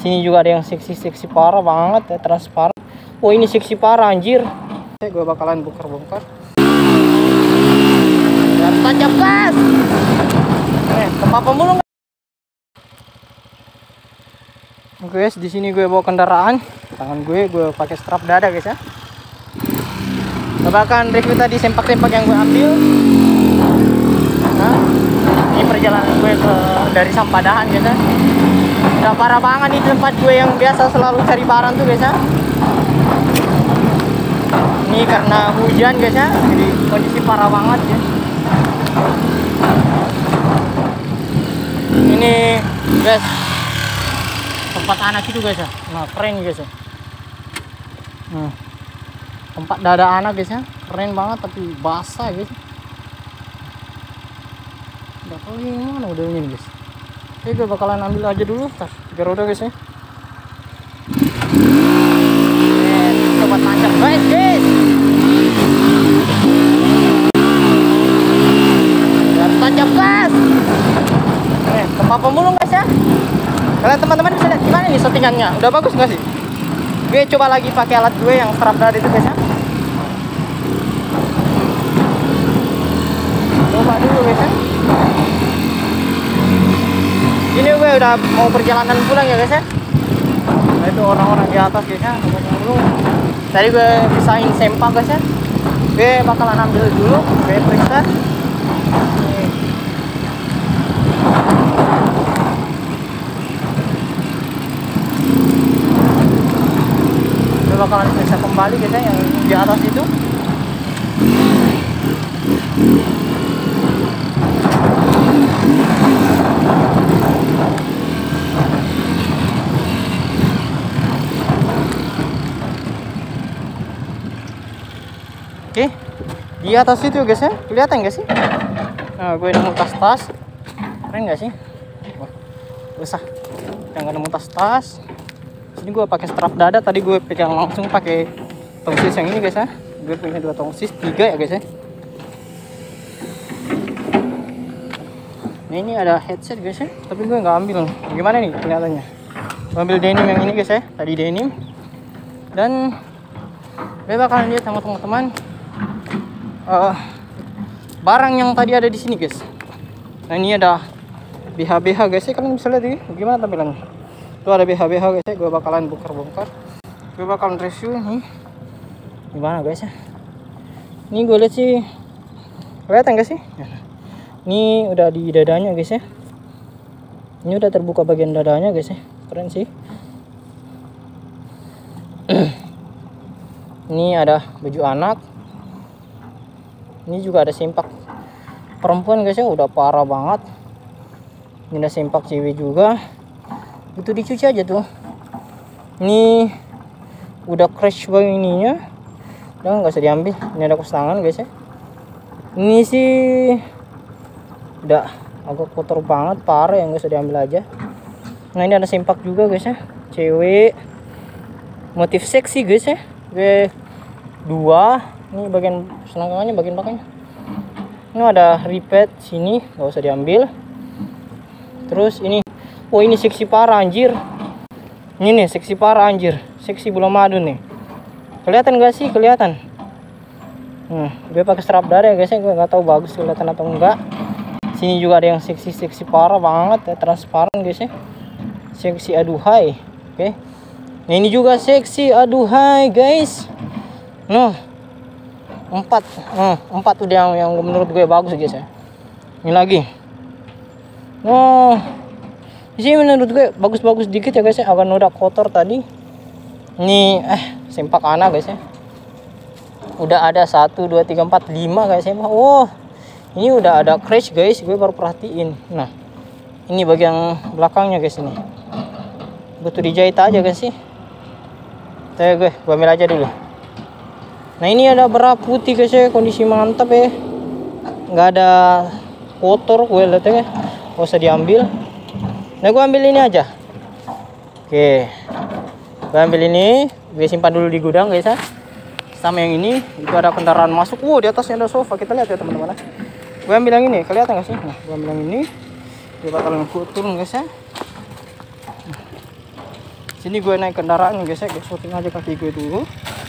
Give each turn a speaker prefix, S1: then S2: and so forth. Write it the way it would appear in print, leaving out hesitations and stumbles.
S1: Sini juga ada yang seksi parah banget ya, transparan. Oh ini seksi parah anjir. Gue bakalan bongkar-bongkar. Dan tancap gas. Tempat pemulung. Guys, di sini gue bawa kendaraan. Tangan gue pakai strap dada guys ya. Gue bakalan review tadi sempak-sempak yang gue ambil. Nah, ini perjalanan gue dari Sampadahan guys ya. Udah parah banget di tempat gue yang biasa selalu cari barang tuh guys ya. Ini karena hujan guys ya, jadi kondisi parah banget ya. Ini guys, tempat anak itu guys ya. Nah keren guys ya. Tempat dada anak guys ya, keren banget tapi basah guys. Udah kali mana udah ini guys. Oke, gue bakalan ambil aja dulu, tar 3 roda guys ya. Coba tancap guys. Dan tancap gas. Tempat pemulung guys ya. Kalian teman-teman bisa lihat gimana nih settingannya, udah bagus nggak sih? Gue coba lagi pakai alat gue yang strap dada itu guys ya. Coba dulu guys ya. Ini gue udah mau perjalanan pulang ya guys ya. Nah itu orang-orang di atas guys ya. Tadi gue pisahin sempak guys ya. Gue bakalan ambil dulu, gue periksa. Gue bakalan periksa kembali guys ya yang di atas itu. Oke, di atas itu guys ya, kelihatan gak sih? Nah, gue nemu tas-tas, keren gak sih? Wah, usah, yang gak nemu tas-tas. Sini gue pakai strap dada, tadi gue pegang langsung pakai tongsis yang ini guys ya. Gue punya 2 tongsis, 3 ya guys ya. Nah, ini ada headset guys ya, tapi gue nggak ambil. Gimana nih kelihatannya? Gue ambil denim yang ini guys ya, tadi denim. Dan gue bakalan lihat sama teman-teman. Barang yang tadi ada di sini guys. Nah ini ada BH guys ya, kalian bisa lihat ini gimana tampilannya. Itu ada BH guys ya, gue bakalan bongkar-bongkar. Gue bakalan review nih gimana guys ya. Ini gue lihat sih, kelihatan gak sih? Ini udah di dadanya guys ya. Ini udah terbuka bagian dadanya guys ya, keren sih. Ini ada baju anak. Ini juga ada sempak perempuan guys ya, udah parah banget. Ini ada sempak cewek juga. Itu dicuci aja tuh. Ini udah crash begininya. Udah nggak usah diambil. Ini ada kos tangan guys ya. Ini sih udah agak kotor banget, parah ya, nggak usah diambil aja. Nah ini ada sempak juga guys ya, cewek. Motif seksi guys ya. Gue 2. Ini bagian selangkangannya, bagian belakangnya. Ini ada repeat sini, nggak usah diambil. Terus ini, oh ini seksi parah anjir. Ini nih seksi parah anjir, seksi bola madu nih. Kelihatan gak sih? Kelihatan. Gue pakai strap dada ya guys ya, gue nggak tahu bagus kelihatan atau enggak. Sini juga ada yang seksi parah banget ya, transparan guys ya. Seksi aduhai. Oke. Nah ini juga seksi aduhai guys. Noh. 4 udah yang menurut gue bagus guys ya. Ini lagi. Oh, ini menurut gue bagus-bagus dikit ya guys ya, agak noda kotor tadi. Ini sempak anak guys ya. Udah ada 1, 2, 3, 4, 5 guys ya. Oh, ini udah ada crash guys, gue baru perhatiin. Nah, ini bagian belakangnya guys ini. Butuh dijahit aja guys sih. Gue ambil aja dulu. Nah ini ada bra putih guys ya, kondisi mantap ya, nggak ada kotor gue lihat ya, nggak usah diambil. Nah gue ambil ini aja. Oke, gue ambil ini, gue simpan dulu di gudang guys ya. Sama yang ini, itu ada kendaraan masuk. Di atasnya ada sofa, kita lihat ya teman-teman. Gue ambil yang ini, kelihatan nggak sih? Nah gue ambil yang ini, gue bakalan turun guys ya. Sini gue naik kendaraan nih guys ya, gue syuting aja kaki gue dulu.